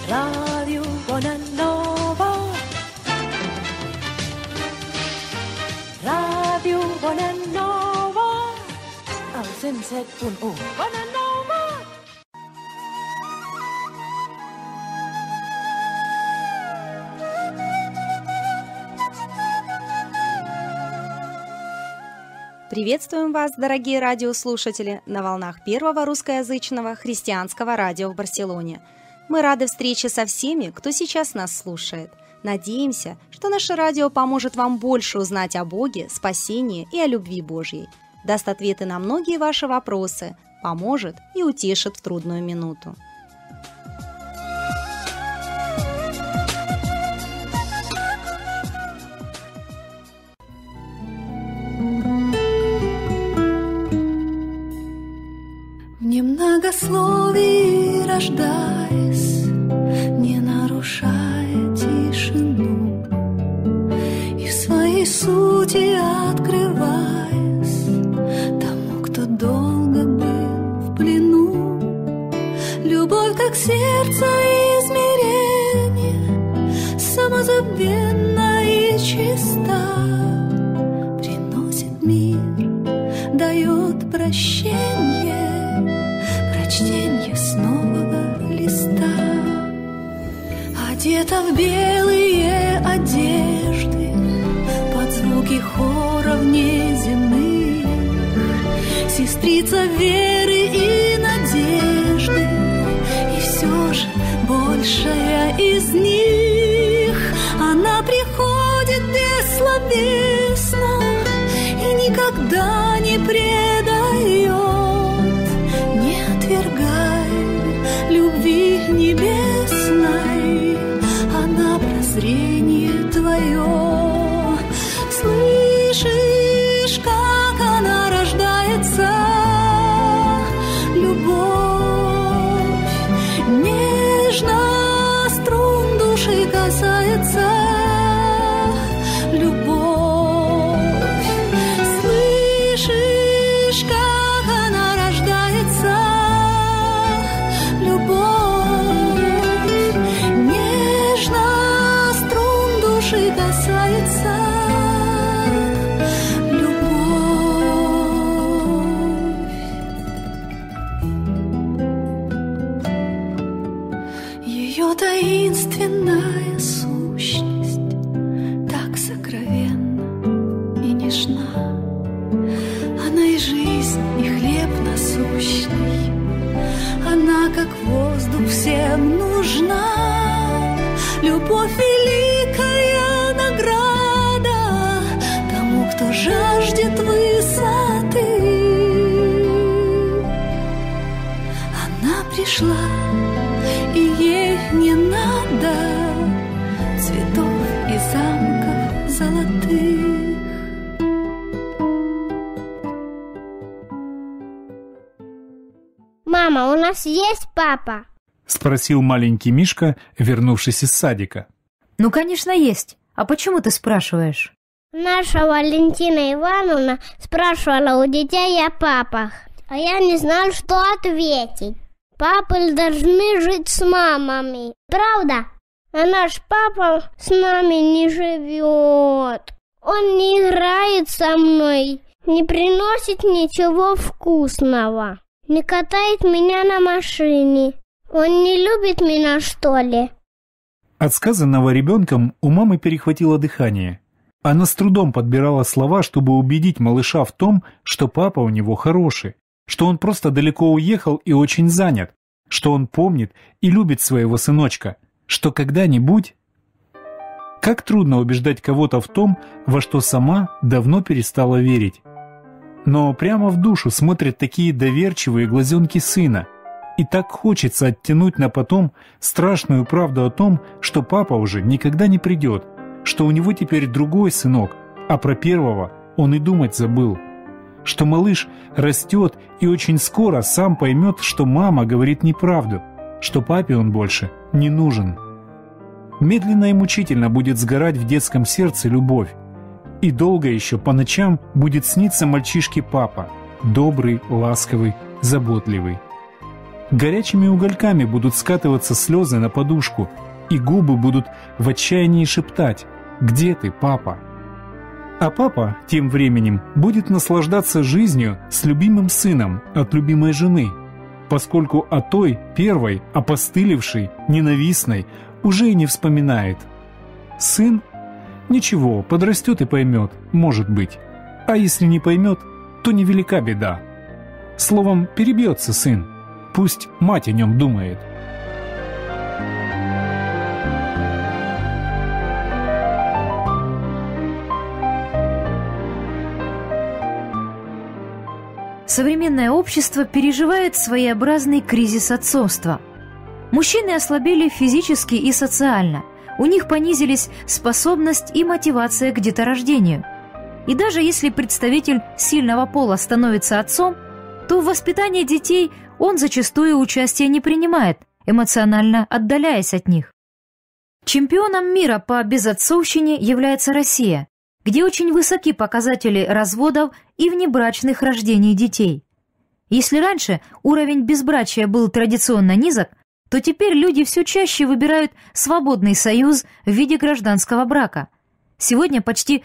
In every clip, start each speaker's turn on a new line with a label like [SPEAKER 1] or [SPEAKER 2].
[SPEAKER 1] Radio Bonanova. Radio Bonanova. Al 107.1 Bonanova.
[SPEAKER 2] Приветствуем вас, дорогие радиослушатели, на волнах первого русскоязычного христианского радио в Барселоне. Мы рады встрече со всеми, кто сейчас нас слушает. Надеемся, что наше радио поможет вам больше узнать о Боге, спасении и о любви Божьей, даст ответы на многие ваши вопросы, поможет и утешит в трудную минуту.
[SPEAKER 3] В немногословии рождаясь, не нарушая тишину, и в своей сути открываясь тому, кто долго был в плену. Любовь, как сердце измерение, самозабвенна и чиста, приносит мир, дает прощение, чтение с нового листа. Одета в белые одежды, под звуки хоров неземных, сестрица веры и надежды, и все же большая из них. Она приходит бессловесно и никогда не предает, любви небесной, она прозрение твое. Слышишь, как она рождается, любовь, нежно струн души касается, любовь. Слышишь, как она рождается, касается, любовь. Ее таинственная сущность так сокровенна и нежна. Она и жизнь, и хлеб насущный, она как воздух всем нужна. Любовь великая награда тому, кто жаждет высоты. Она пришла, и ей не надо цветов и замков золотых.
[SPEAKER 4] Мама, у нас есть папа?
[SPEAKER 5] — спросил маленький Мишка, вернувшись из садика.
[SPEAKER 6] Ну, конечно, есть. А почему ты спрашиваешь?
[SPEAKER 4] Наша Валентина Ивановна спрашивала у детей о папах, а я не знал, что ответить. Папы должны жить с мамами, правда? А наш папа с нами не живет. Он не играет со мной, не приносит ничего вкусного, не катает меня на машине. Он не любит меня, что ли?
[SPEAKER 5] От сказанного ребенком у мамы перехватило дыхание. Она с трудом подбирала слова, чтобы убедить малыша в том, что папа у него хороший, что он просто далеко уехал и очень занят, что он помнит и любит своего сыночка, что когда-нибудь... Как трудно убеждать кого-то в том, во что сама давно перестала верить. Но прямо в душу смотрят такие доверчивые глазенки сына, и так хочется оттянуть на потом страшную правду о том, что папа уже никогда не придет, что у него теперь другой сынок, а про первого он и думать забыл. Что малыш растет и очень скоро сам поймет, что мама говорит неправду, что папе он больше не нужен. Медленно и мучительно будет сгорать в детском сердце любовь, и долго еще по ночам будет сниться мальчишке папа, добрый, ласковый, заботливый. Горячими угольками будут скатываться слезы на подушку, и губы будут в отчаянии шептать: «Где ты, папа?». А папа тем временем будет наслаждаться жизнью с любимым сыном от любимой жены, поскольку о той, первой, опостылевшей, ненавистной, уже и не вспоминает. Сын? Ничего, подрастет и поймет, может быть. А если не поймет, то невелика беда. Словом, перебьется сын. Пусть мать о нем думает.
[SPEAKER 6] Современное общество переживает своеобразный кризис отцовства. Мужчины ослабели физически и социально, у них понизились способность и мотивация к деторождению. И даже если представитель сильного пола становится отцом, то в воспитании детей он зачастую участия не принимает, эмоционально отдаляясь от них. Чемпионом мира по безотцовщине является Россия, где очень высоки показатели разводов и внебрачных рождений детей. Если раньше уровень безбрачия был традиционно низок, то теперь люди все чаще выбирают свободный союз в виде гражданского брака. Сегодня почти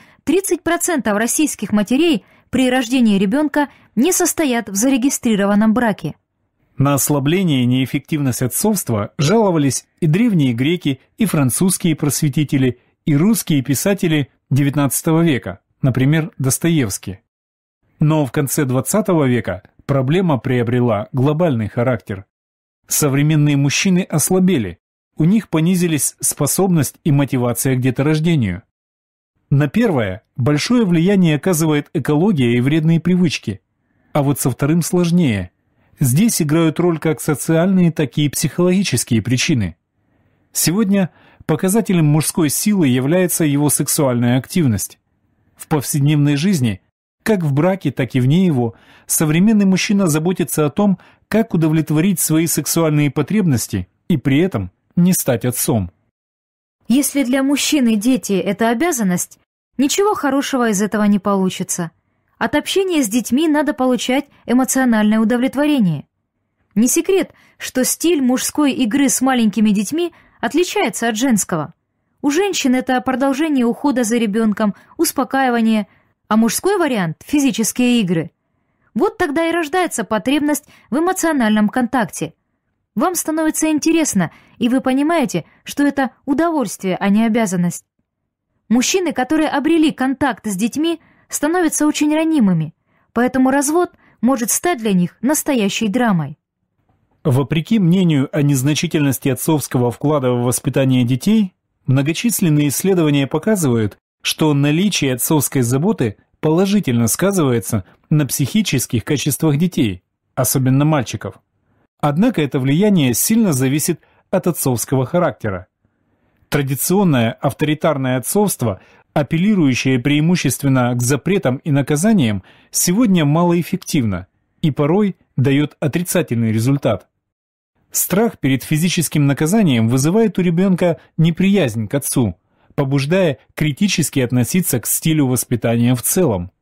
[SPEAKER 6] 30% российских матерей при рождении ребенка не состоят в зарегистрированном браке.
[SPEAKER 5] На ослабление и неэффективность отцовства жаловались и древние греки, и французские просветители, и русские писатели XIX века, например, Достоевский. Но в конце XX века проблема приобрела глобальный характер. Современные мужчины ослабели, у них понизились способность и мотивация к деторождению. На первое большое влияние оказывает экология и вредные привычки, а вот со вторым сложнее. Здесь играют роль как социальные, так и психологические причины. Сегодня показателем мужской силы является его сексуальная активность. В повседневной жизни, как в браке, так и вне его, современный мужчина заботится о том, как удовлетворить свои сексуальные потребности и при этом не стать отцом.
[SPEAKER 6] Если для мужчины дети – это обязанность, ничего хорошего из этого не получится. От общения с детьми надо получать эмоциональное удовлетворение. Не секрет, что стиль мужской игры с маленькими детьми отличается от женского. У женщин это продолжение ухода за ребенком, успокаивание, а мужской вариант – физические игры. Вот тогда и рождается потребность в эмоциональном контакте. Вам становится интересно, и вы понимаете, что это удовольствие, а не обязанность. Мужчины, которые обрели контакт с детьми, становятся очень ранимыми, поэтому развод может стать для них настоящей драмой.
[SPEAKER 5] Вопреки мнению о незначительности отцовского вклада в воспитание детей, многочисленные исследования показывают, что наличие отцовской заботы положительно сказывается на психических качествах детей, особенно мальчиков. Однако это влияние сильно зависит от отцовского характера. Традиционное авторитарное отцовство, апеллирующее преимущественно к запретам и наказаниям, сегодня малоэффективно и порой дает отрицательный результат. Страх перед физическим наказанием вызывает у ребенка неприязнь к отцу, побуждая критически относиться к стилю воспитания в целом.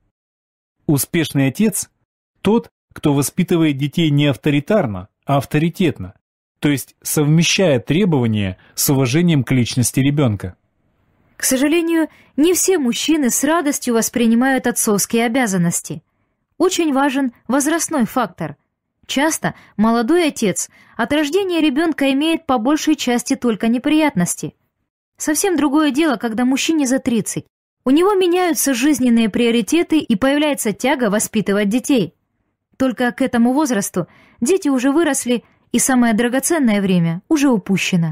[SPEAKER 5] Успешный отец – тот, кто воспитывает детей не авторитарно, а авторитетно, то есть совмещая требования с уважением к личности ребенка.
[SPEAKER 6] К сожалению, не все мужчины с радостью воспринимают отцовские обязанности. Очень важен возрастной фактор. Часто молодой отец от рождения ребенка имеет по большей части только неприятности. Совсем другое дело, когда мужчине за 30. У него меняются жизненные приоритеты и появляется тяга воспитывать детей. Только к этому возрасту дети уже выросли, и самое драгоценное время уже упущено.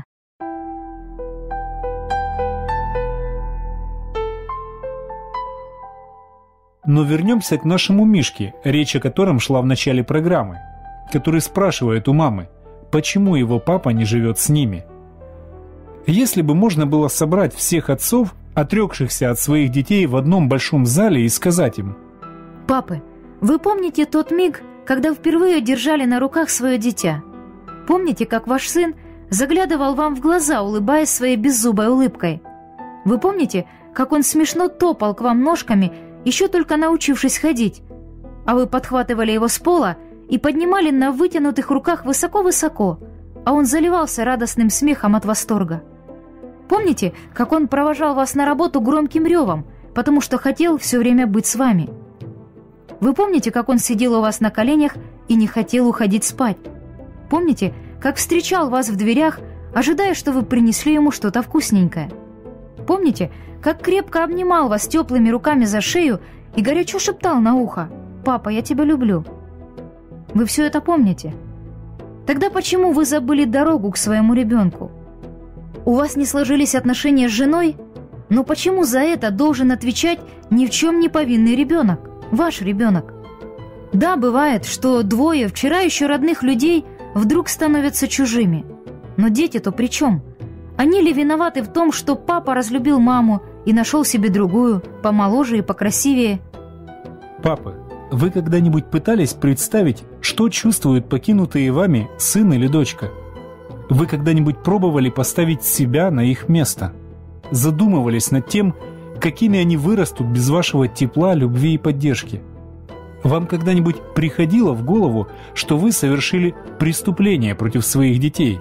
[SPEAKER 5] Но вернемся к нашему Мишке, речь о котором шла в начале программы, который спрашивает у мамы, почему его папа не живет с ними. Если бы можно было собрать всех отцов, отрекшихся от своих детей в одном большом зале, и сказать им:
[SPEAKER 6] «Папы, вы помните тот миг, когда впервые держали на руках свое дитя? Помните, как ваш сын заглядывал вам в глаза, улыбаясь своей беззубой улыбкой? Вы помните, как он смешно топал к вам ножками, еще только научившись ходить, а вы подхватывали его с пола и поднимали на вытянутых руках высоко-высоко, а он заливался радостным смехом от восторга. Помните, как он провожал вас на работу громким ревом, потому что хотел все время быть с вами? Вы помните, как он сидел у вас на коленях и не хотел уходить спать? Помните, как встречал вас в дверях, ожидая, что вы принесли ему что-то вкусненькое? Помните, как крепко обнимал вас теплыми руками за шею и горячо шептал на ухо: «Папа, я тебя люблю». Вы все это помните? Тогда почему вы забыли дорогу к своему ребенку? У вас не сложились отношения с женой? Но почему за это должен отвечать ни в чем не повинный ребенок, ваш ребенок? Да, бывает, что двое вчера еще родных людей вдруг становятся чужими. Но дети-то при чем? Они ли виноваты в том, что папа разлюбил маму и нашел себе другую, помоложе и покрасивее?
[SPEAKER 5] Папы, вы когда-нибудь пытались представить, что чувствуют покинутые вами сын или дочка? Вы когда-нибудь пробовали поставить себя на их место? Задумывались над тем, какими они вырастут без вашего тепла, любви и поддержки? Вам когда-нибудь приходило в голову, что вы совершили преступление против своих детей?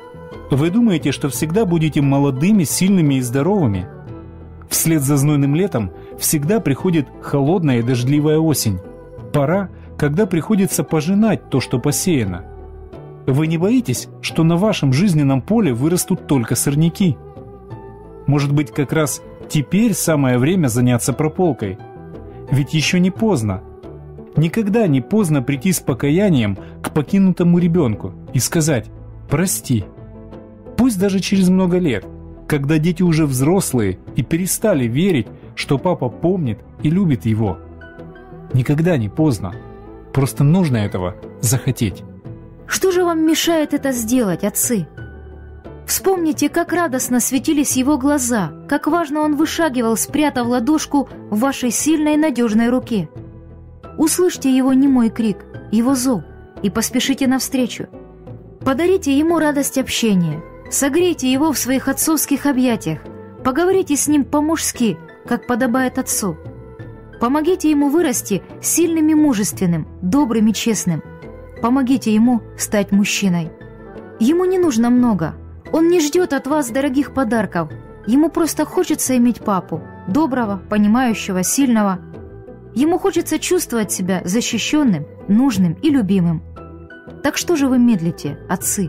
[SPEAKER 5] Вы думаете, что всегда будете молодыми, сильными и здоровыми? Вслед за знойным летом всегда приходит холодная и дождливая осень. Пора, когда приходится пожинать то, что посеяно. Вы не боитесь, что на вашем жизненном поле вырастут только сорняки? Может быть, как раз теперь самое время заняться прополкой? Ведь еще не поздно. Никогда не поздно прийти с покаянием к покинутому ребенку и сказать «прости». Пусть даже через много лет, когда дети уже взрослые и перестали верить, что папа помнит и любит его. Никогда не поздно. Просто нужно этого захотеть.
[SPEAKER 6] Что же вам мешает это сделать, отцы? Вспомните, как радостно светились его глаза, как важно он вышагивал, спрятав ладошку в вашей сильной и надежной руке. Услышьте его немой крик, его зов, и поспешите навстречу. Подарите ему радость общения, согрейте его в своих отцовских объятиях, поговорите с ним по-мужски, как подобает отцу. Помогите ему вырасти сильным и мужественным, добрым и честным. Помогите ему стать мужчиной. Ему не нужно много. Он не ждет от вас дорогих подарков. Ему просто хочется иметь папу, доброго, понимающего, сильного. Ему хочется чувствовать себя защищенным, нужным и любимым. Так что же вы медлите, отцы?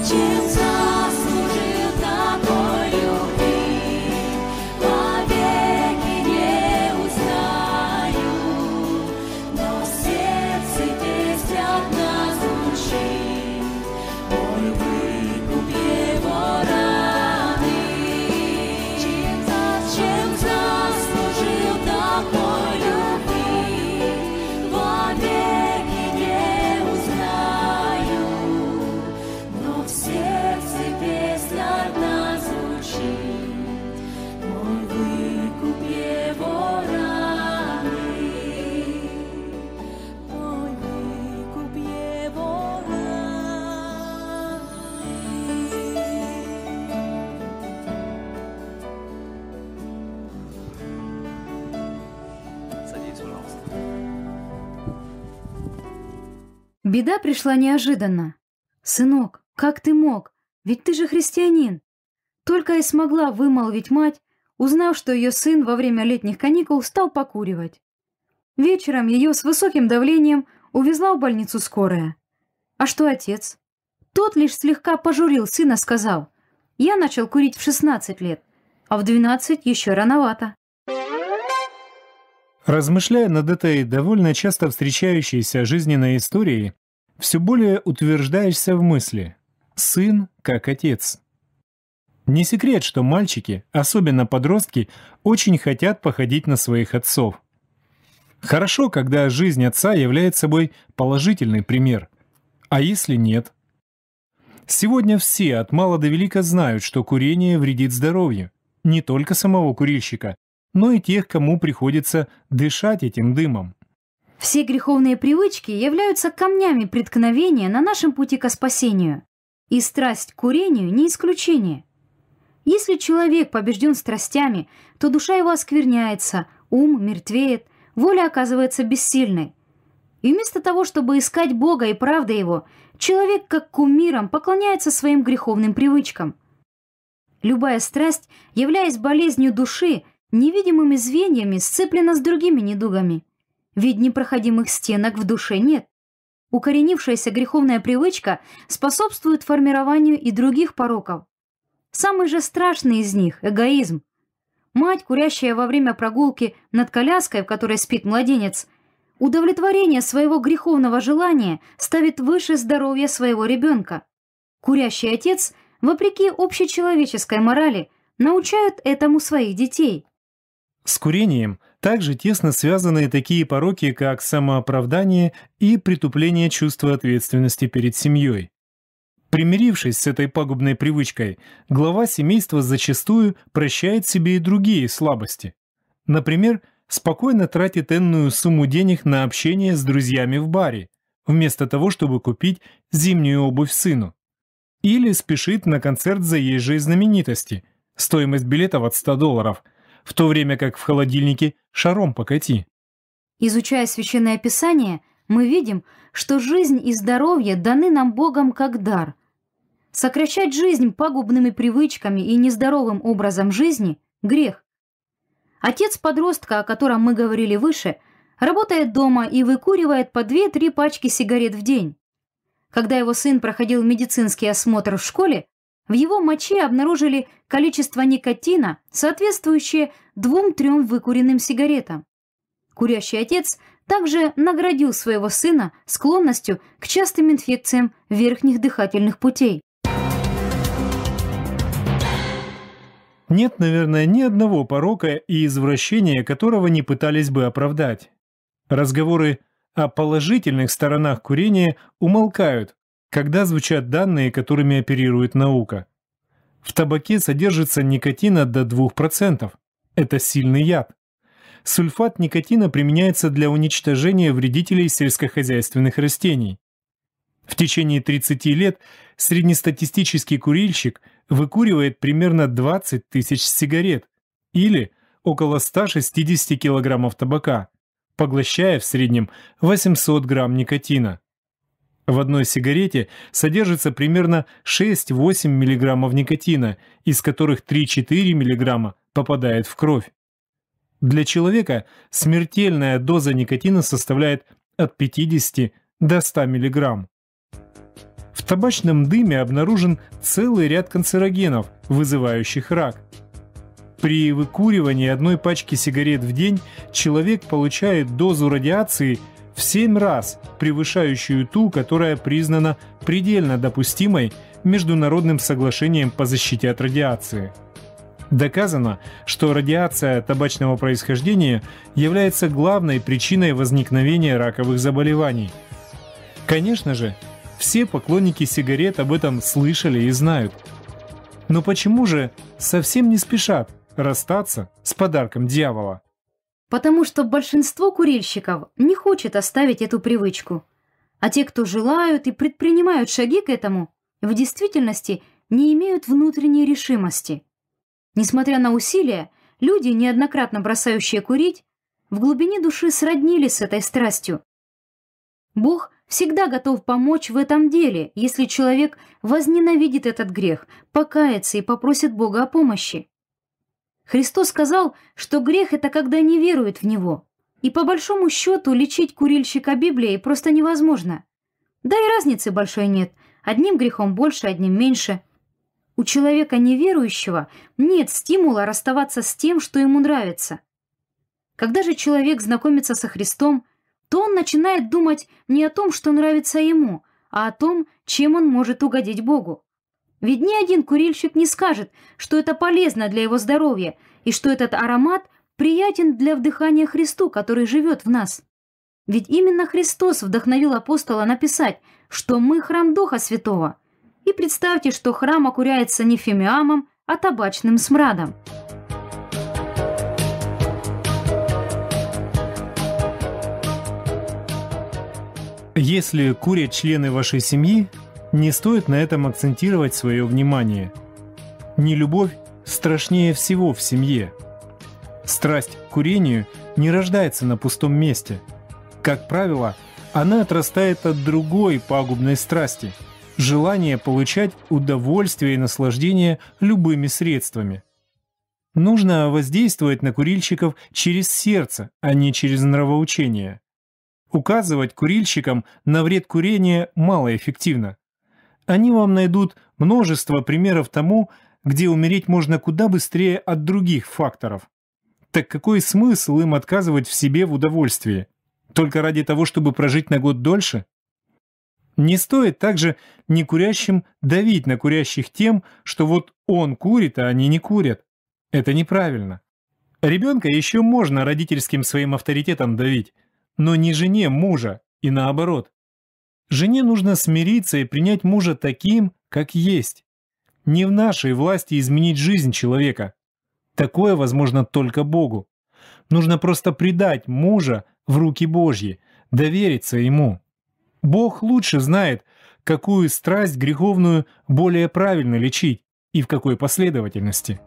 [SPEAKER 3] Чем заслужил такой любви, вовеки не узнаю, но в сердце песнь одна звучит, мой выкуп его раны. Чем заслужил такой любви, вовеки не узнаю, но в сердце песня одна звучит, мой выкуп его раны, мой выкуп его раны.
[SPEAKER 6] Беда пришла неожиданно. «Сынок, как ты мог? Ведь ты же христианин!» Только и смогла вымолвить мать, узнав, что ее сын во время летних каникул стал покуривать. Вечером ее с высоким давлением увезла в больницу скорая. А что отец? Тот лишь слегка пожурил сына, сказал: «Я начал курить в 16 лет, а в 12 еще рановато».
[SPEAKER 5] Размышляя над этой довольно часто встречающейся жизненной историей, все более утверждаешься в мысли «сын как отец». Не секрет, что мальчики, особенно подростки, очень хотят походить на своих отцов. Хорошо, когда жизнь отца является собой положительный пример. А если нет? Сегодня все от мала до велика знают, что курение вредит здоровью. Не только самого курильщика, но и тех, кому приходится дышать этим дымом.
[SPEAKER 6] Все греховные привычки являются камнями преткновения на нашем пути ко спасению. И страсть к курению не исключение. Если человек побежден страстями, то душа его оскверняется, ум мертвеет, воля оказывается бессильной. И вместо того, чтобы искать Бога и правды Его, человек как кумирам поклоняется своим греховным привычкам. Любая страсть, являясь болезнью души, невидимыми звеньями сцеплена с другими недугами. Ведь непроходимых стенок в душе нет. Укоренившаяся греховная привычка способствует формированию и других пороков. Самый же страшный из них – эгоизм. Мать, курящая во время прогулки над коляской, в которой спит младенец, удовлетворение своего греховного желания ставит выше здоровья своего ребенка. Курящий отец, вопреки общечеловеческой морали, научает этому своих детей.
[SPEAKER 5] С курением также тесно связаны такие пороки, как самооправдание и притупление чувства ответственности перед семьей. Примирившись с этой пагубной привычкой, глава семейства зачастую прощает себе и другие слабости. Например, спокойно тратит энную сумму денег на общение с друзьями в баре, вместо того, чтобы купить зимнюю обувь сыну. Или спешит на концерт заезжей знаменитости, стоимость билетов от $100, в то время как в холодильнике шаром покати.
[SPEAKER 6] Изучая Священное Писание, мы видим, что жизнь и здоровье даны нам Богом как дар. Сокращать жизнь пагубными привычками и нездоровым образом жизни – грех. Отец подростка, о котором мы говорили выше, работает дома и выкуривает по 2-3 пачки сигарет в день. Когда его сын проходил медицинский осмотр в школе, в его моче обнаружили количество никотина, соответствующее 2-3 выкуренным сигаретам. Курящий отец также наградил своего сына склонностью к частым инфекциям верхних дыхательных путей.
[SPEAKER 5] Нет, наверное, ни одного порока и извращения, которого не пытались бы оправдать. Разговоры о положительных сторонах курения умолкают, когда звучат данные, которыми оперирует наука. В табаке содержится никотина до 2%. Это сильный яд. Сульфат никотина применяется для уничтожения вредителей сельскохозяйственных растений. В течение 30 лет среднестатистический курильщик выкуривает примерно 20 тысяч сигарет или около 160 килограммов табака, поглощая в среднем 800 грамм никотина. В одной сигарете содержится примерно 6-8 миллиграммов никотина, из которых 3-4 миллиграмма попадает в кровь. Для человека смертельная доза никотина составляет от 50 до 100 миллиграмм. В табачном дыме обнаружен целый ряд канцерогенов, вызывающих рак. При выкуривании одной пачки сигарет в день человек получает дозу радиации в 7 раз превышающую ту, которая признана предельно допустимой Международным соглашением по защите от радиации. Доказано, что радиация табачного происхождения является главной причиной возникновения раковых заболеваний. Конечно же, все поклонники сигарет об этом слышали и знают. Но почему же совсем не спешат расстаться с подарком дьявола?
[SPEAKER 6] Потому что большинство курильщиков не хочет оставить эту привычку. А те, кто желают и предпринимают шаги к этому, в действительности не имеют внутренней решимости. Несмотря на усилия, люди, неоднократно бросающие курить, в глубине души сроднились с этой страстью. Бог всегда готов помочь в этом деле, если человек возненавидит этот грех, покается и попросит Бога о помощи. Христос сказал, что грех – это когда не верует в Него. И по большому счету лечить курильщика Библией просто невозможно. Да и разницы большой нет. Одним грехом больше, одним меньше. У человека неверующего нет стимула расставаться с тем, что ему нравится. Когда же человек знакомится со Христом, то он начинает думать не о том, что нравится ему, а о том, чем он может угодить Богу. Ведь ни один курильщик не скажет, что это полезно для его здоровья и что этот аромат приятен для вдыхания Христу, который живет в нас. Ведь именно Христос вдохновил апостола написать, что мы храм Духа Святого. И представьте, что храм окуряется не фимиамом, а табачным смрадом.
[SPEAKER 5] Если курят члены вашей семьи, не стоит на этом акцентировать свое внимание. Нелюбовь страшнее всего в семье. Страсть к курению не рождается на пустом месте. Как правило, она отрастает от другой пагубной страсти – желания получать удовольствие и наслаждение любыми средствами. Нужно воздействовать на курильщиков через сердце, а не через нравоучение. Указывать курильщикам на вред курения малоэффективно. Они вам найдут множество примеров тому, где умереть можно куда быстрее от других факторов. Так какой смысл им отказывать в себе в удовольствии? Только ради того, чтобы прожить на год дольше? Не стоит также некурящим давить на курящих тем, что вот он курит, а они не курят. Это неправильно. Ребенка еще можно родительским своим авторитетом давить, но не жене мужа и наоборот. Жене нужно смириться и принять мужа таким, как есть. Не в нашей власти изменить жизнь человека. Такое возможно только Богу. Нужно просто предать мужа в руки Божьи, довериться ему. Бог лучше знает, какую страсть греховную более правильно лечить и в какой последовательности.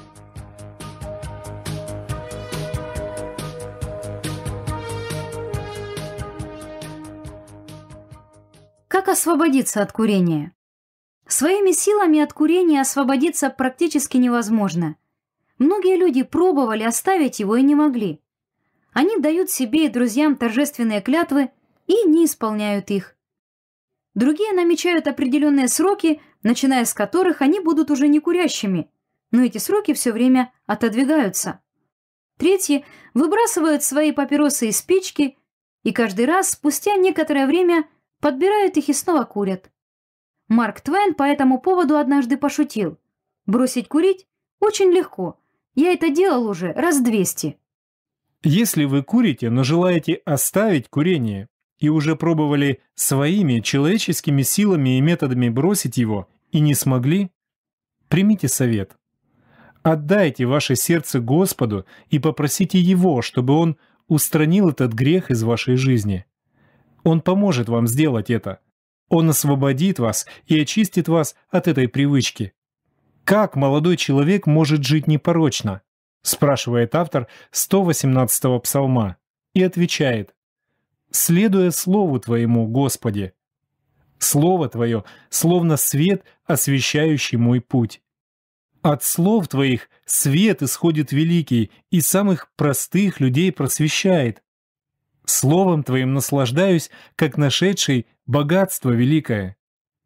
[SPEAKER 6] Как освободиться от курения? Своими силами от курения освободиться практически невозможно. Многие люди пробовали оставить его и не могли. Они дают себе и друзьям торжественные клятвы и не исполняют их. Другие намечают определенные сроки, начиная с которых они будут уже не курящими, но эти сроки все время отодвигаются. Третьи выбрасывают свои папиросы и спички и каждый раз спустя некоторое время подбирают их и снова курят. Марк Твен по этому поводу однажды пошутил: «Бросить курить очень легко. Я это делал уже раз 200».
[SPEAKER 5] Если вы курите, но желаете оставить курение и уже пробовали своими человеческими силами и методами бросить его и не смогли, примите совет. Отдайте ваше сердце Господу и попросите Его, чтобы Он устранил этот грех из вашей жизни. Он поможет вам сделать это. Он освободит вас и очистит вас от этой привычки. Как молодой человек может жить непорочно? Спрашивает автор 118-го псалма и отвечает: «Следуя Слову Твоему, Господи». Слово Твое словно свет, освещающий мой путь. От слов Твоих свет исходит великий и самых простых людей просвещает. Словом Твоим наслаждаюсь, как нашедший богатство великое.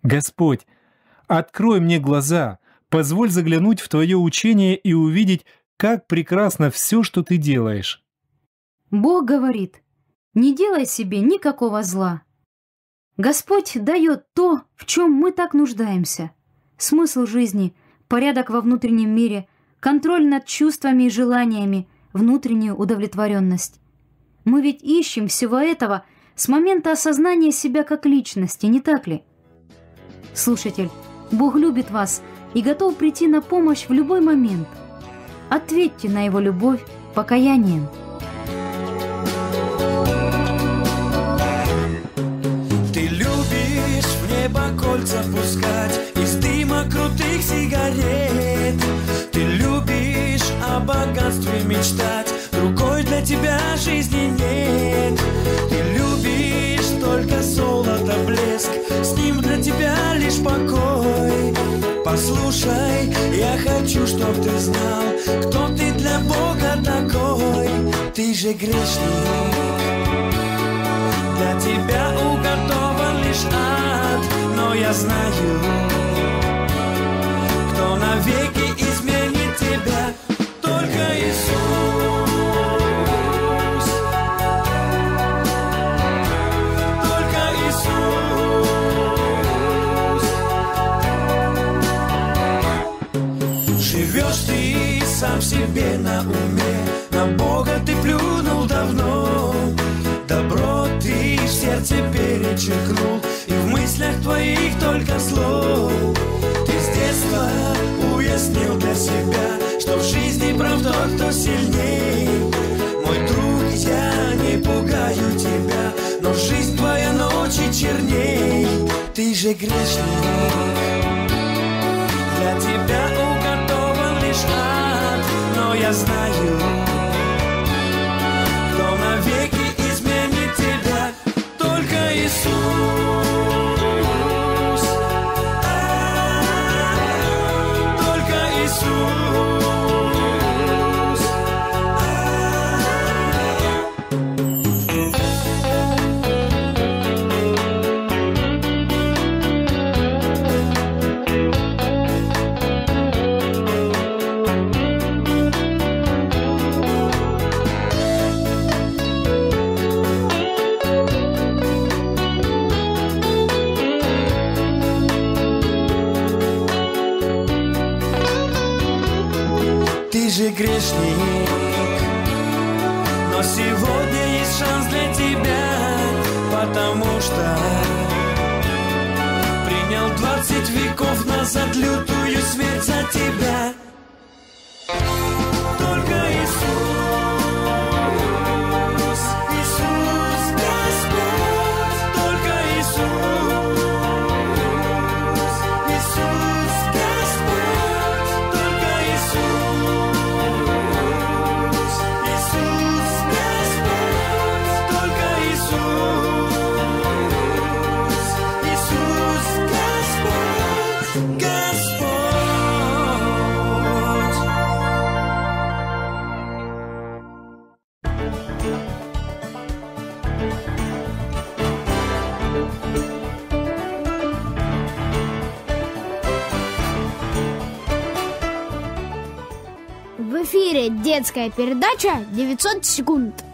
[SPEAKER 5] Господь, открой мне глаза, позволь заглянуть в Твое учение и увидеть, как прекрасно все, что Ты делаешь.
[SPEAKER 6] Бог говорит: не делай себе никакого зла. Господь дает то, в чем мы так нуждаемся. Смысл жизни, порядок во внутреннем мире, контроль над чувствами и желаниями, внутреннюю удовлетворенность. Мы ведь ищем всего этого с момента осознания себя как личности, не так ли? Слушатель, Бог любит вас и готов прийти на помощь в любой момент. Ответьте на Его любовь покаянием.
[SPEAKER 3] Ты любишь в небо кольца пускать из дыма крутых сигарет. Ты любишь о богатстве мечтать, другой для тебя жизни нет. Ты любишь только золото, блеск, с ним для тебя лишь покой. Послушай, я хочу, чтоб ты знал, кто ты для Бога такой. Ты же грешник, для тебя уготован лишь ад, но я знаю, кто навеки изменит тебя, только Иисус, только Иисус. Живешь ты сам себе на уме, на Бога ты плюнул давно. Добро ты в сердце перечеркнул, и в мыслях твоих только зло. Ты с детства уяснил для себя, что в жизни прав тот, кто сильней. Мой друг, я не пугаю тебя, но жизнь твоя ночи черней. Ты же грешник, для тебя уготован лишь ад, но я знаю, кто навеки изменит тебя, только Иисус, только Иисус. Ты же грешник, но сегодня есть шанс для тебя, потому что принял 20 веков назад лютую смерть за тебя. Только Иисус, Иисус Господь, только Иисус, Иисус Господь, только Иисус, Иисус Господь, только Иисус, Иисус Господь, Господь.
[SPEAKER 4] В эфире детская передача «900 секунд».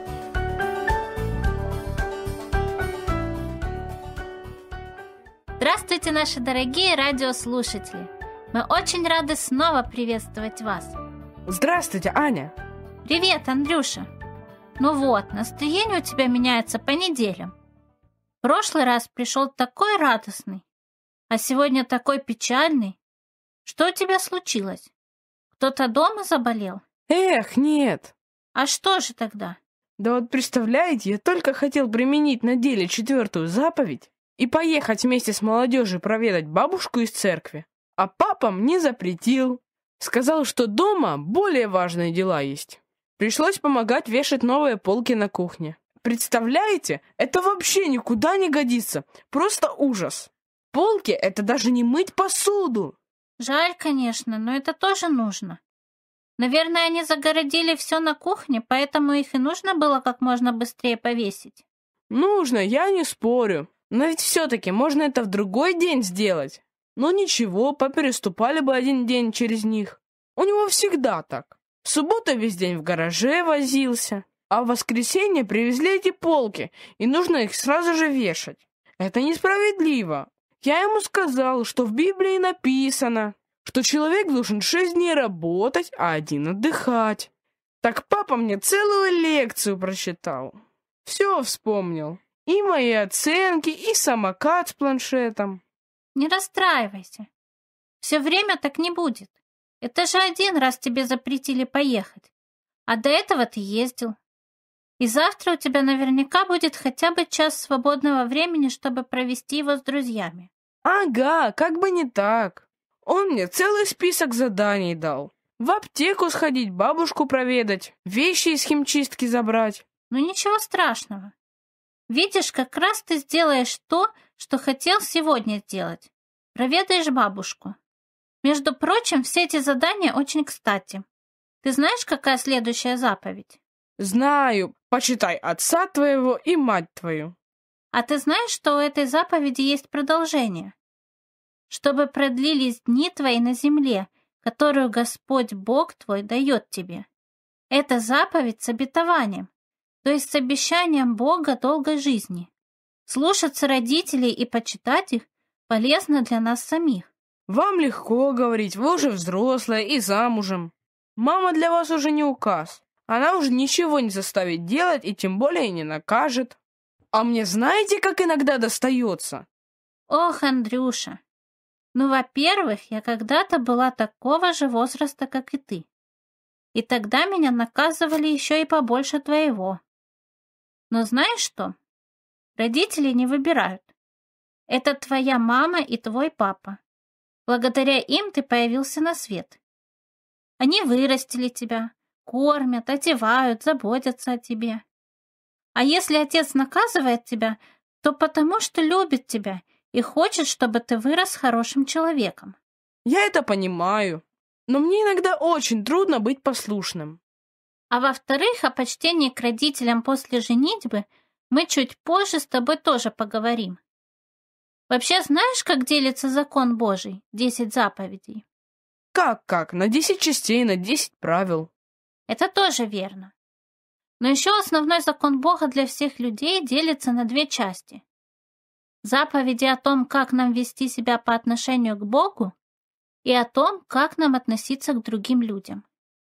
[SPEAKER 7] Здравствуйте, наши дорогие радиослушатели! Мы очень рады снова приветствовать вас.
[SPEAKER 8] Здравствуйте, Аня.
[SPEAKER 7] Привет, Андрюша! Ну вот, настроение у тебя меняется по неделям. В прошлый раз пришел такой радостный, а сегодня такой печальный. Что у тебя случилось? Кто-то дома заболел?
[SPEAKER 8] Эх, нет.
[SPEAKER 7] А что же тогда?
[SPEAKER 8] Да вот представляете, я только хотел применить на деле 4-ю заповедь и поехать вместе с молодежью проведать бабушку из церкви. А папа мне запретил. Сказал, что дома более важные дела есть. Пришлось помогать вешать новые полки на кухне. Представляете, это вообще никуда не годится. Просто ужас. Полки — это даже не мыть посуду.
[SPEAKER 7] Жаль, конечно, но это тоже нужно. Наверное, они загородили все на кухне, поэтому их и нужно было как можно быстрее повесить.
[SPEAKER 8] Нужно, я не спорю. Но ведь все-таки можно это в другой день сделать. Но ничего, попереступали бы один день через них. У него всегда так. В субботу весь день в гараже возился, а в воскресенье привезли эти полки, и нужно их сразу же вешать. Это несправедливо. Я ему сказал, что в Библии написано, что человек должен 6 дней работать, а 1 отдыхать. Так папа мне целую лекцию прочитал. Все вспомнил. И мои оценки, и самокат с планшетом.
[SPEAKER 7] Не расстраивайся. Все время так не будет. Это же 1 раз тебе запретили поехать. А до этого ты ездил. И завтра у тебя наверняка будет хотя бы час свободного времени, чтобы провести его с друзьями.
[SPEAKER 8] Ага, как бы не так. Он мне целый список заданий дал. В аптеку сходить, бабушку проведать, вещи из химчистки забрать.
[SPEAKER 7] Ну ничего страшного. Видишь, как раз ты сделаешь то, что хотел сегодня сделать. Проведаешь бабушку. Между прочим, все эти задания очень кстати. Ты знаешь, какая следующая заповедь?
[SPEAKER 8] Знаю. Почитай отца твоего и мать твою.
[SPEAKER 7] А ты знаешь, что у этой заповеди есть продолжение? Чтобы продлились дни твои на земле, которую Господь Бог твой дает тебе. Это заповедь с обетованием, то есть с обещанием Бога долгой жизни. Слушаться родителей и почитать их полезно для нас самих.
[SPEAKER 8] Вам легко говорить, вы уже взрослая и замужем. Мама для вас уже не указ. Она уже ничего не заставит делать и тем более не накажет. А мне знаете, как иногда достается?
[SPEAKER 7] Ох, Андрюша, ну, во-первых, я когда-то была такого же возраста, как и ты. И тогда меня наказывали еще и побольше твоего. Но знаешь что? Родители не выбирают. Это твоя мама и твой папа. Благодаря им ты появился на свет. Они вырастили тебя, кормят, одевают, заботятся о тебе. А если отец наказывает тебя, то потому что любит тебя и хочет, чтобы ты вырос хорошим человеком.
[SPEAKER 8] Я это понимаю, но мне иногда очень трудно быть послушным.
[SPEAKER 7] А во-вторых, о почтении к родителям после женитьбы мы чуть позже с тобой тоже поговорим. Вообще знаешь, как делится закон Божий, 10 заповедей?
[SPEAKER 8] Как? На 10 частей, на 10 правил.
[SPEAKER 7] Это тоже верно. Но еще основной закон Бога для всех людей делится на 2 части. Заповеди о том, как нам вести себя по отношению к Богу, и о том, как нам относиться к другим людям.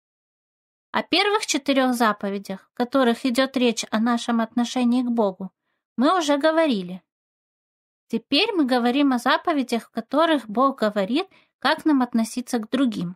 [SPEAKER 7] О первых 4 заповедях, в которых идет речь о нашем отношении к Богу, мы уже говорили. Теперь мы говорим о заповедях, в которых Бог говорит, как нам относиться к другим.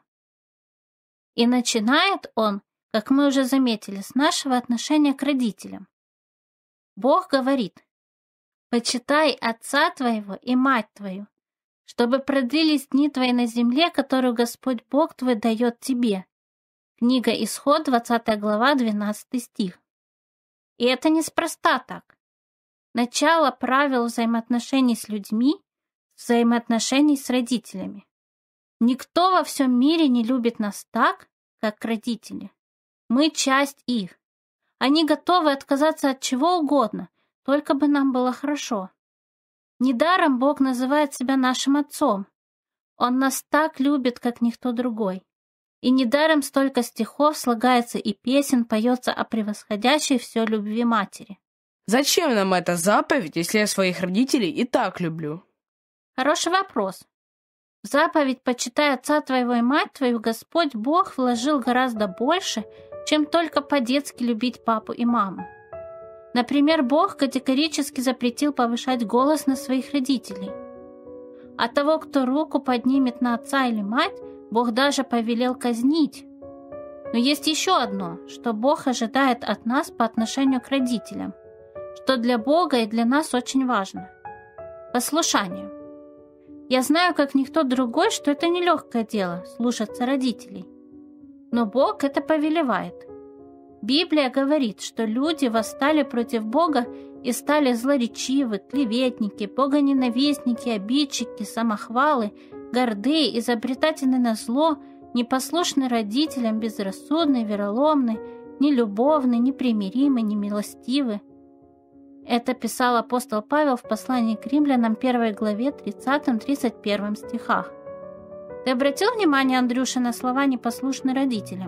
[SPEAKER 7] И начинает Он, как мы уже заметили, с нашего отношения к родителям. Бог говорит: «Почитай отца твоего и мать твою, чтобы продлились дни твои на земле, которую Господь Бог твой дает тебе». Книга Исход, 20 глава, 12 стих. И это неспроста так. Начало правил взаимоотношений с людьми, взаимоотношений с родителями. Никто во всем мире не любит нас так, как родители. Мы часть их. Они готовы отказаться от чего угодно, только бы нам было хорошо. Недаром Бог называет себя нашим отцом. Он нас так любит, как никто другой. И недаром столько стихов слагается и песен поется о превосходящей все любви матери.
[SPEAKER 8] Зачем нам эта заповедь, если я своих родителей и так люблю?
[SPEAKER 7] Хороший вопрос. В заповедь «Почитай отца твоего и мать твою» Господь Бог вложил гораздо больше, чем только по-детски любить папу и маму. Например, Бог категорически запретил повышать голос на своих родителей. А того, кто руку поднимет на отца или мать, Бог даже повелел казнить. Но есть еще одно, что Бог ожидает от нас по отношению к родителям, что для Бога и для нас очень важно. Послушание. Я знаю, как никто другой, что это нелегкое дело – слушаться родителей. Но Бог это повелевает. Библия говорит, что люди восстали против Бога и стали злоречивы, клеветники, богоненавистники, обидчики, самохвалы, гордые, изобретательны на зло, непослушны родителям, безрассудны, вероломны, нелюбовны, непримиримы, немилостивы. Это писал апостол Павел в послании к римлянам 1 главе 30-31 стихах. Ты обратил внимание, Андрюша, на слова «непослушны родителям»?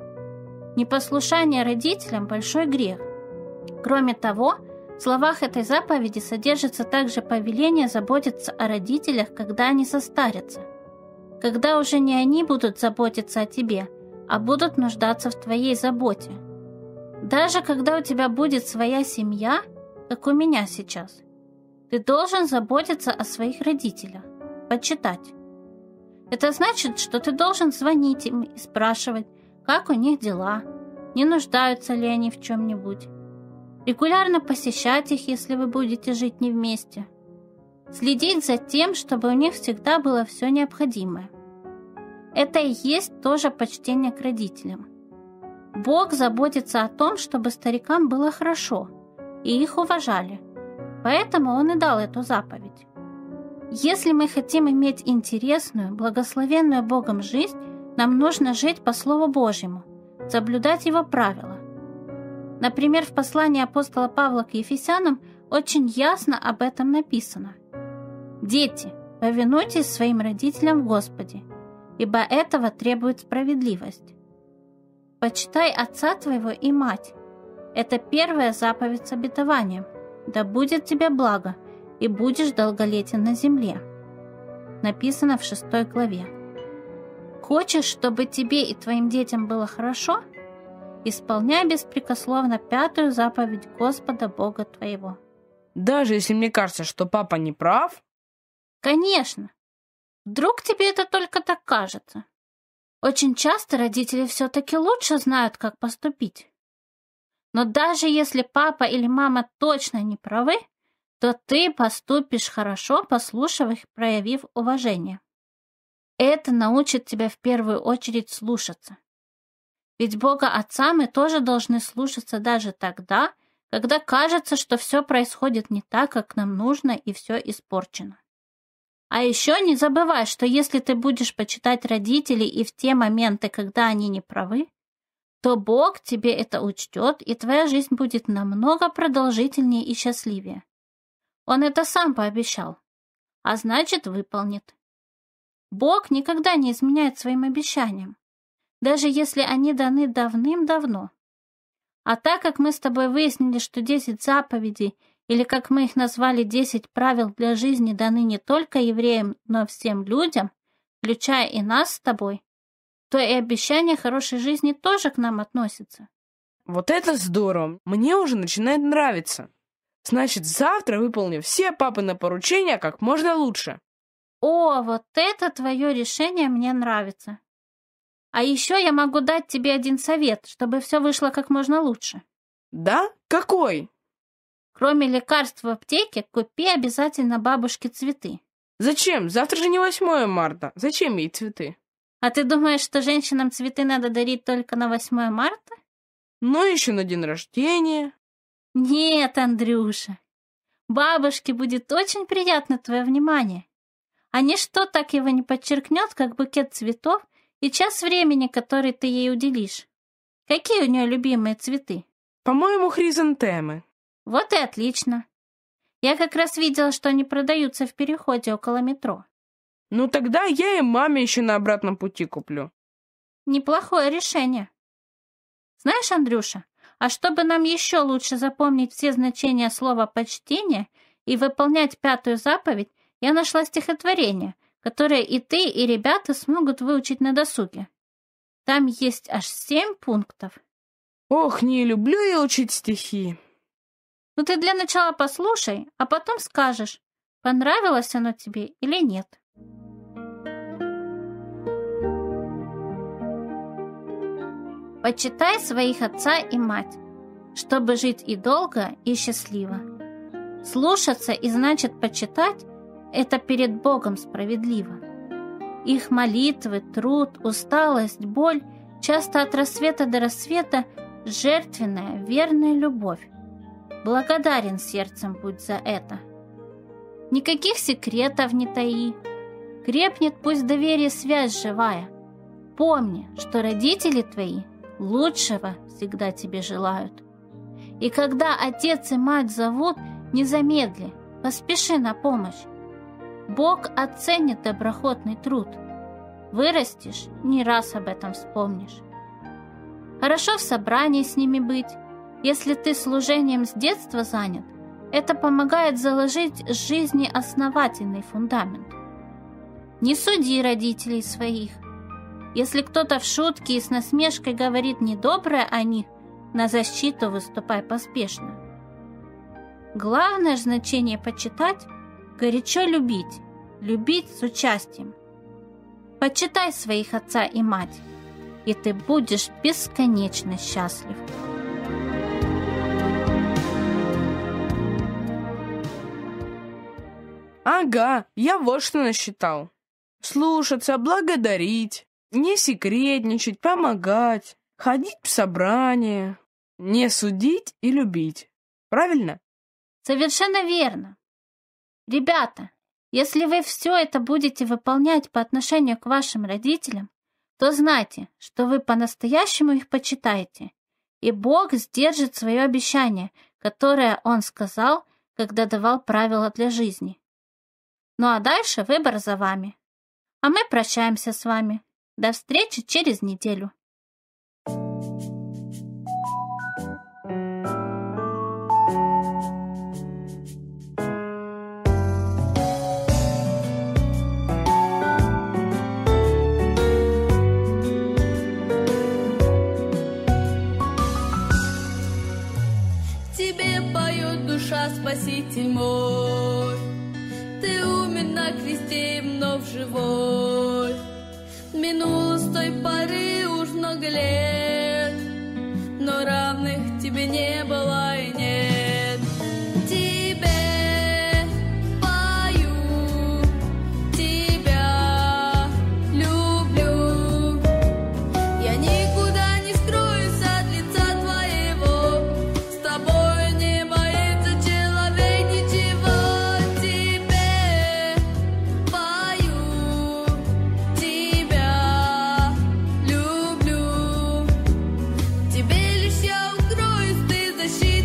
[SPEAKER 7] Непослушание родителям – большой грех. Кроме того, в словах этой заповеди содержится также повеление заботиться о родителях, когда они состарятся, когда уже не они будут заботиться о тебе, а будут нуждаться в твоей заботе. Даже когда у тебя будет своя семья, как у меня сейчас, ты должен заботиться о своих родителях, почитать. Это значит, что ты должен звонить им и спрашивать, как у них дела, не нуждаются ли они в чем-нибудь. Регулярно посещать их, если вы будете жить не вместе. Следить за тем, чтобы у них всегда было все необходимое. Это и есть тоже почтение к родителям. Бог заботится о том, чтобы старикам было хорошо, и их уважали. Поэтому Он и дал эту заповедь. Если мы хотим иметь интересную, благословенную Богом жизнь, нам нужно жить по Слову Божьему, соблюдать Его правила. Например, в послании апостола Павла к Ефесянам очень ясно об этом написано. «Дети, повинуйтесь своим родителям в Господе, ибо этого требует справедливость. Почитай отца твоего и мать. Это первая заповедь с обетованием. Да будет тебе благо, и будешь долголетен на земле». Написано в 6 главе. Хочешь, чтобы тебе и твоим детям было хорошо? Исполняй беспрекословно 5-ю заповедь Господа Бога твоего.
[SPEAKER 8] Даже если мне кажется, что папа не прав?
[SPEAKER 7] Конечно. Вдруг тебе это только так кажется? Очень часто родители все-таки лучше знают, как поступить. Но даже если папа или мама точно не правы, то ты поступишь хорошо, послушав их, проявив уважение. Это научит тебя в первую очередь слушаться. Ведь Бога Отца мы тоже должны слушаться даже тогда, когда кажется, что все происходит не так, как нам нужно, и все испорчено. А еще не забывай, что если ты будешь почитать родителей и в те моменты, когда они не правы, то Бог тебе это учтет, и твоя жизнь будет намного продолжительнее и счастливее. Он это сам пообещал, а значит, выполнит. Бог никогда не изменяет своим обещаниям, даже если они даны давным-давно. А так как мы с тобой выяснили, что 10 заповедей, или как мы их назвали 10 правил для жизни, даны не только евреям, но всем людям, включая и нас с тобой, то и обещание хорошей жизни тоже к нам относится.
[SPEAKER 8] Вот это здорово! Мне уже начинает нравиться. Значит, завтра выполню все папины поручения как можно лучше.
[SPEAKER 7] О, вот это твое решение мне нравится. А еще я могу дать тебе один совет, чтобы все вышло как можно лучше.
[SPEAKER 8] Да? Какой?
[SPEAKER 7] Кроме лекарств в аптеке, купи обязательно бабушке цветы.
[SPEAKER 8] Зачем? Завтра же не 8 марта. Зачем ей цветы?
[SPEAKER 7] А ты думаешь, что женщинам цветы надо дарить только на 8 марта?
[SPEAKER 8] Ну, еще на день рождения.
[SPEAKER 7] Нет, Андрюша. Бабушке будет очень приятно твое внимание. А ничто так его не подчеркнет, как букет цветов и час времени, который ты ей уделишь. Какие у нее любимые цветы?
[SPEAKER 8] По-моему, хризантемы.
[SPEAKER 7] Вот и отлично. Я как раз видела, что они продаются в переходе около метро.
[SPEAKER 8] Ну тогда я и маме еще на обратном пути куплю.
[SPEAKER 7] Неплохое решение. Знаешь, Андрюша, а чтобы нам еще лучше запомнить все значения слова «почтение» и выполнять 5-ю заповедь, я нашла стихотворение, которое и ты, и ребята смогут выучить на досуге. Там есть аж 7 пунктов.
[SPEAKER 8] Ох, не люблю я учить стихи.
[SPEAKER 7] Ну ты для начала послушай, а потом скажешь, понравилось оно тебе или нет. Почитай своих отца и мать, чтобы жить и долго, и счастливо. Слушаться и значит почитать – это перед Богом справедливо. Их молитвы, труд, усталость, боль часто от рассвета до рассвета – жертвенная, верная любовь. Благодарен сердцем будь за это. Никаких секретов не таи. Крепнет пусть доверие связь живая. Помни, что родители твои лучшего всегда тебе желают. И когда отец и мать зовут, не замедли, поспеши на помощь. Бог оценит доброхотный труд. Вырастешь, не раз об этом вспомнишь. Хорошо в собрании с ними быть. Если ты служением с детства занят, это помогает заложить жизни основательный фундамент. Не суди родителей своих. Если кто-то в шутке и с насмешкой говорит недоброе о них, на защиту выступай поспешно. Главное значение почитать – горячо любить, любить с участием. Почитай своих отца и мать, и ты будешь бесконечно счастлив.
[SPEAKER 8] Ага, я вот что насчитал. Слушаться, благодарить, не секретничать, помогать, ходить в собрания, не судить и любить. Правильно?
[SPEAKER 7] Совершенно верно. Ребята, если вы все это будете выполнять по отношению к вашим родителям, то знайте, что вы по-настоящему их почитаете, и Бог сдержит свое обещание, которое Он сказал, когда давал правила для жизни. Ну а дальше выбор за вами. А мы прощаемся с вами. До встречи через неделю.
[SPEAKER 9] Тебе поет душа, Спаситель мой. Ты умер на кресте и вновь живой. Минуло с той поры уж много лет, но равных тебе не было и нет. Тебе пою, тебя люблю. Я никуда не скроюсь от лица твоего. С тобой не боится человек ничего. Тебе пою, тебя люблю. Тебе лишь я укроюсь, ты защита.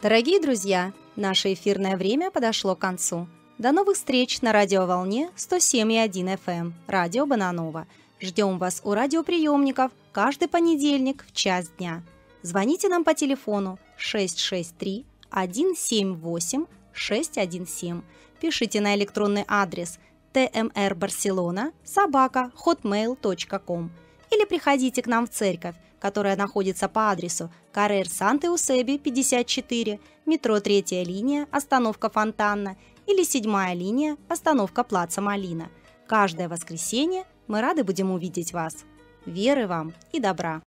[SPEAKER 2] Дорогие друзья, наше эфирное время подошло к концу. До новых встреч на радиоволне 107,1 FM, радио Бананова. Ждем вас у радиоприемников каждый понедельник в час дня. Звоните нам по телефону 663-178-617. Пишите на электронный адрес tmrbarcelona@hotmail.com или приходите к нам в церковь, которая находится по адресу Каррер Сант-Эусебио, 54, метро 3-я линия, остановка Фонтанна, или 7-я линия, остановка Плаца Малина. Каждое воскресенье мы рады будем увидеть вас. Веры вам и добра!